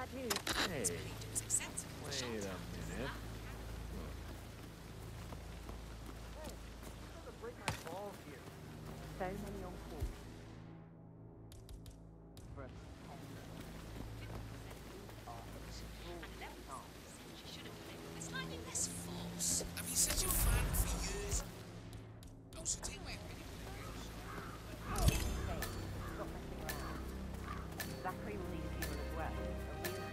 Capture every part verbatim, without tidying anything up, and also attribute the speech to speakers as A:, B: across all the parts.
A: bad news.
B: Hey,
C: It's really doing sense.
B: wait a minute.
A: I'm gonna break my balls here. So many on call. For a
C: She should have done it. It's slightly less force. Have you said you're fine for years? Oh, so take away.
A: Stop messing around. Zachary will need a funeral as well. A real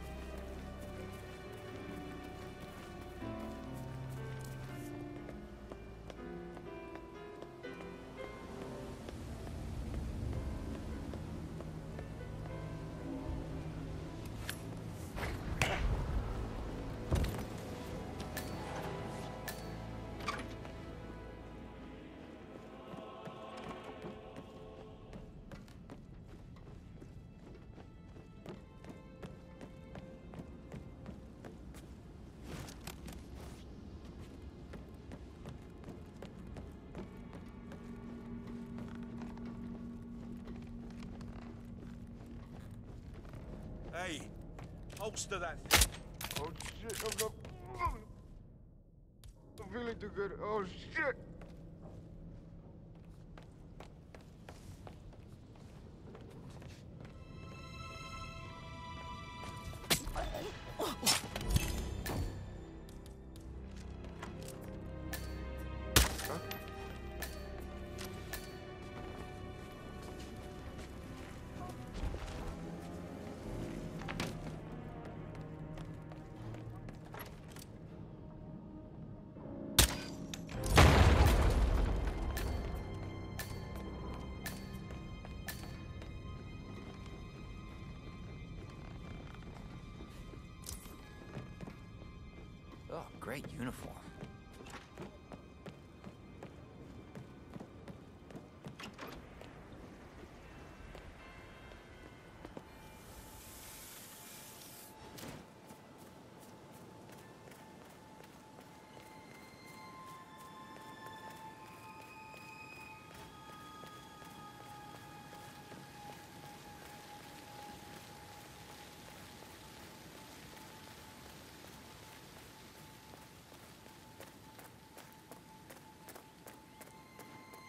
D: Hey, holster that.
E: Oh shit, I'm not. I'm feeling too good. Oh shit!
F: Oh, great uniform.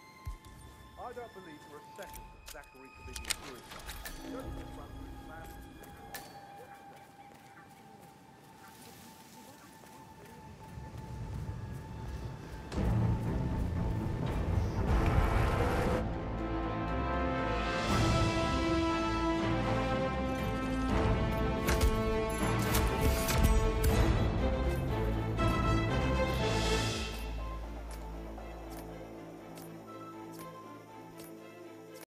D: I don't believe for a second that Zachary committed suicide. Don't just run through his plan.